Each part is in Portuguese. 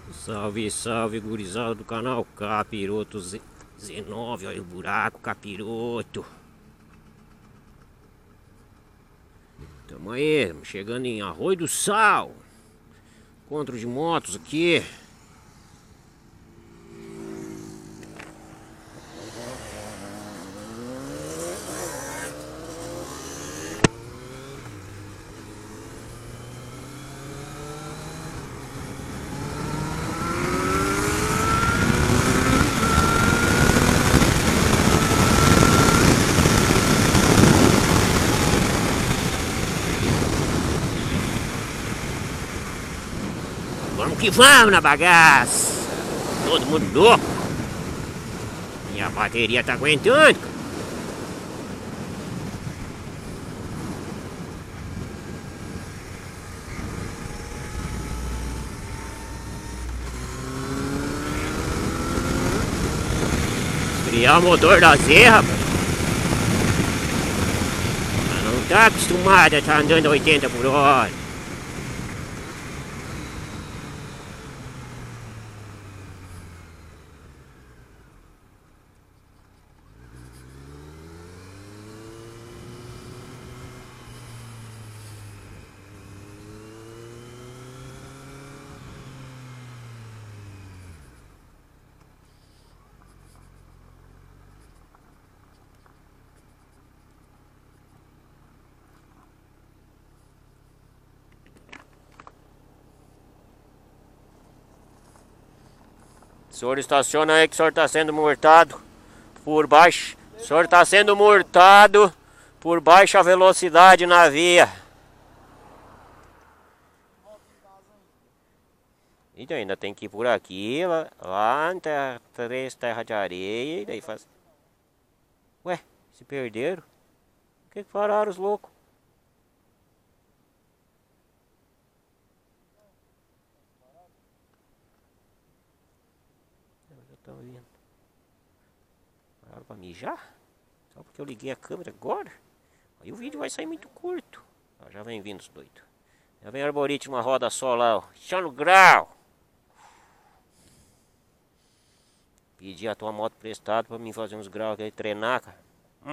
Salve, salve, gurizada do canal Capiroto Z9, olha o buraco, capiroto. Tamo aí, chegando em Arroio do Sal. Encontro de motos aqui. Vamos que vamos na bagaça. Todo mundo louco. Minha bateria tá aguentando. Esfriar o motor da Z, rapaz. Ela não tá acostumada a estar andando a 80 por hora. O senhor estaciona aí que o senhor está sendo multado por baixo. O senhor está sendo multado por baixa velocidade na via. E ainda tem que ir por aqui, lá em terra, 3 terras de areia, e daí faz. Ué, se perderam? Por que pararam os loucos? Já estão vindo. Pararam pra mijar? Só porque eu liguei a câmera agora? Aí o vídeo vai sair muito curto. Ó, já vem vindo os doidos. Já vem arborite uma roda só lá, ó. Chano grau. Pedi a tua moto prestada pra mim fazer uns graus aqui, treinar, cara.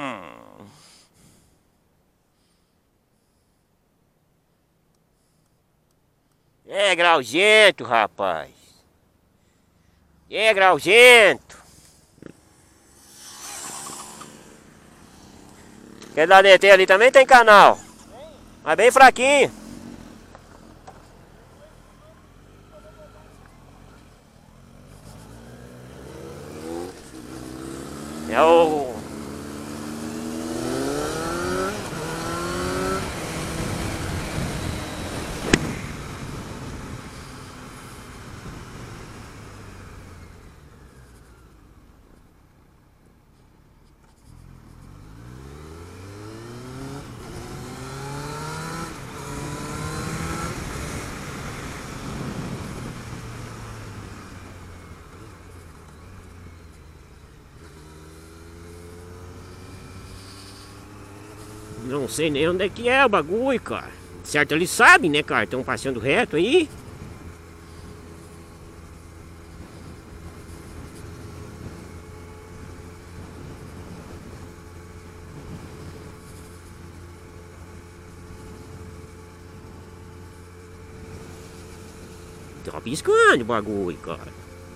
É grauzento, rapaz. É grauzento. Aquele da DT ali também tem canal. Mas bem fraquinho. É o... Não sei nem onde é que é o bagulho, cara. Certo, eles sabem, né, cara? Estão passando reto aí. Tá piscando o bagulho, cara.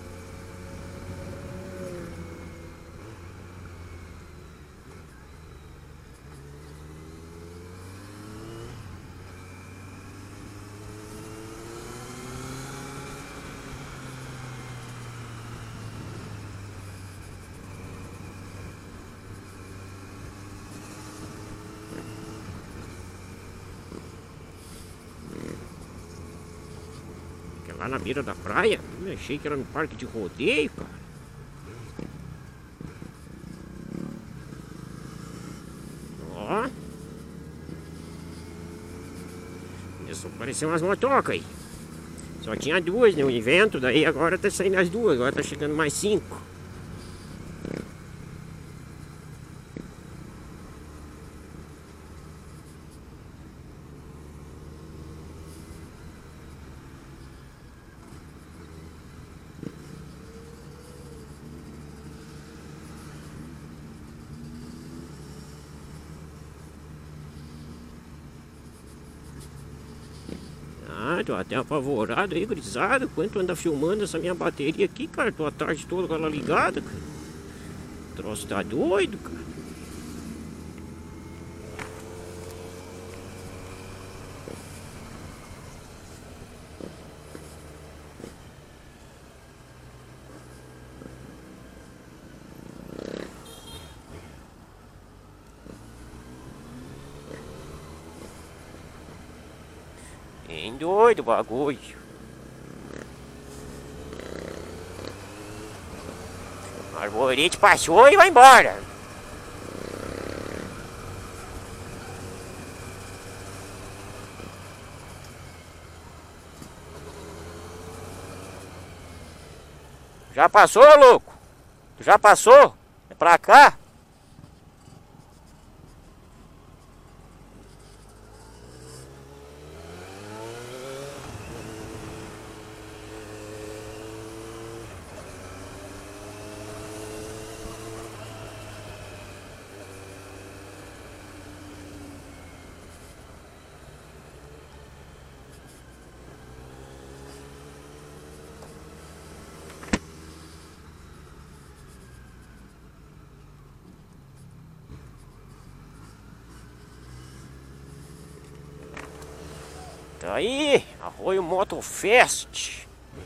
Lá na beira da praia? Eu achei que era no parque de rodeio, cara. Ó. Começou a aparecer umas motocas aí. Só tinha duas no evento, daí agora tá saindo as duas, agora tá chegando mais 5. Ah, tô até apavorado aí, grisado. Quanto anda filmando essa minha bateria aqui, cara? Tô a tarde toda com ela ligada, cara. O troço tá doido, cara. Bem doido o bagulho. O arborete passou e vai embora. Já passou, louco? Já passou? É pra cá? Tá aí, Arroio Motofest.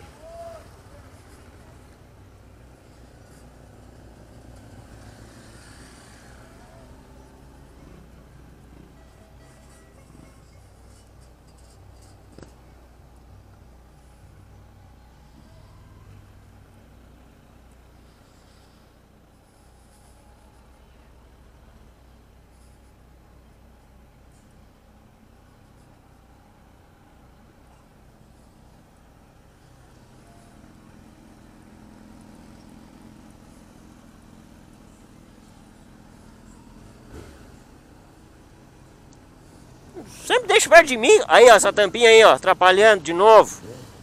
Sempre deixa perto de mim. Aí, ó, essa tampinha aí, ó, atrapalhando de novo.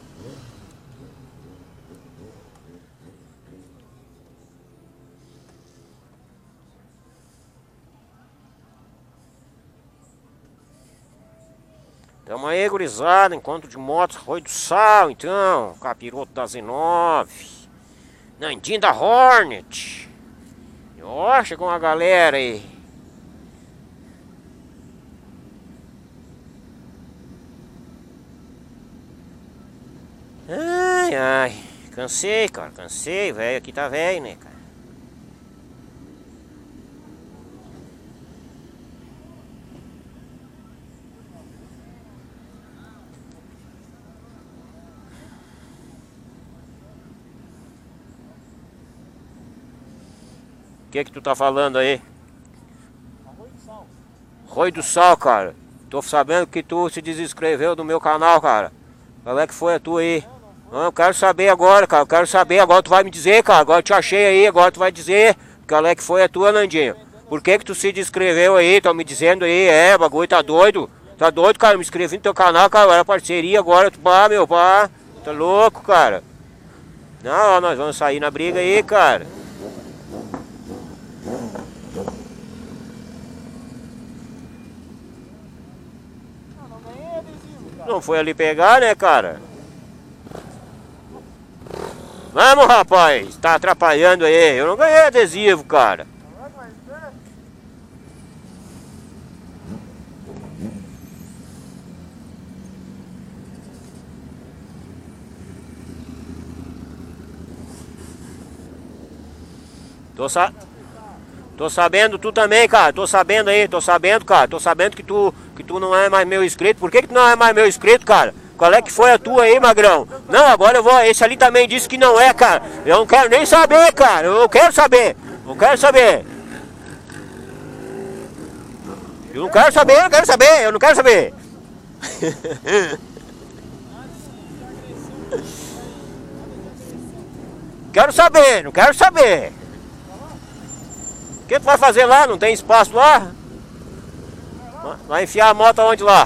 Tamo aí, gurizada. Encontro de motos, Arroio do Sal, então. Capiroto da Z9. Nandinho da Hornet. E ó, chegou uma galera aí. Ai, ai. Cansei, cara. Cansei, velho. Aqui tá velho, né, cara? O que tu tá falando aí? Arroio do Sal. Arroio do Sal, cara. Tô sabendo que tu se desinscreveu do meu canal, cara. Qual é que foi a tua aí? Não, eu quero saber agora, cara. Eu quero saber. Agora tu vai me dizer, cara. Agora eu te achei aí. Agora tu vai dizer qual é que foi a tua, Nandinho. Por que que tu se inscreveu aí? Tão me dizendo aí. É, bagulho tá doido. Tá doido, cara. Eu me inscrevi no teu canal, cara. Era parceria agora. Tu, pá, meu, pá. Tá louco, cara. Não, ó, nós vamos sair na briga aí, cara. Não ganhei adesivo, cara. Não foi ali pegar, né, cara? Vamos, rapaz. Tá atrapalhando aí. Eu não ganhei adesivo, cara. Não vai ter? Tô sabendo, tu também, cara. Tô sabendo aí, tô sabendo, cara. Tô sabendo que tu não é mais meu inscrito. Por que tu não é mais meu inscrito, cara? Qual é que foi a tua aí, magrão? Não, agora eu vou. Esse ali também disse que não é, cara. Eu não quero nem saber, cara. Eu quero saber. Eu quero saber. Eu não quero saber, eu não quero saber. Eu não quero saber. Quero saber, não quero saber. O que tu vai fazer lá? Não tem espaço lá? Vai enfiar a moto aonde lá?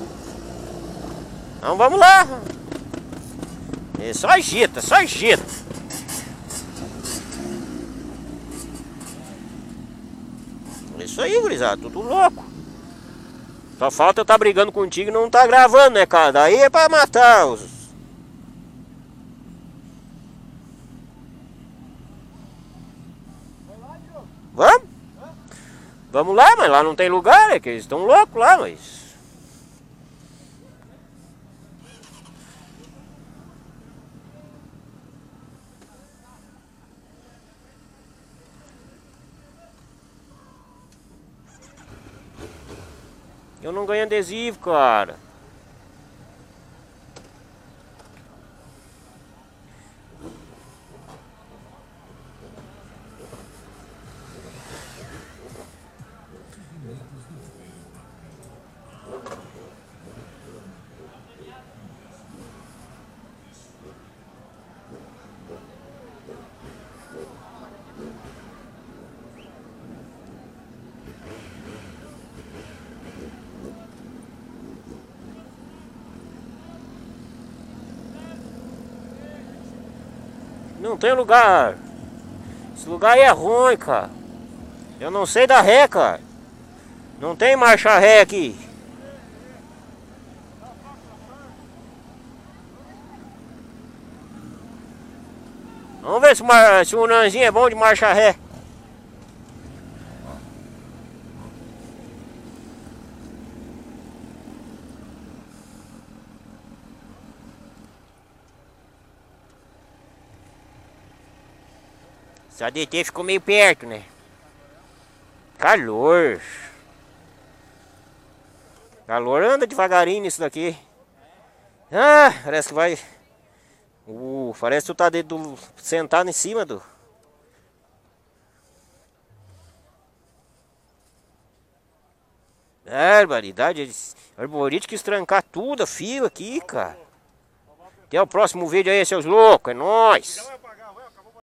Então vamos lá. É só agita, só agita. Isso aí, gurizada, tudo louco. Só falta eu tá brigando contigo e não tá gravando, né, cara? Daí é pra matar os... Vamos? Vamos lá, mas lá não tem lugar, é que eles estão loucos lá, mas... Eu não ganho adesivo, cara. Não tem lugar. Esse lugar aí é ruim, cara. Eu não sei dar ré, cara. Não tem marcha ré aqui. Vamos ver se o Nanzinho é bom de marcha ré. Esse ADT ficou meio perto, né? Calor. Calor anda devagarinho nisso daqui. Ah, parece que vai... parece que tu tá sentado em cima do... Barbaridade. Arborite quis trancar tudo a fio aqui, cara. Até o próximo vídeo aí, seus loucos. É nóis.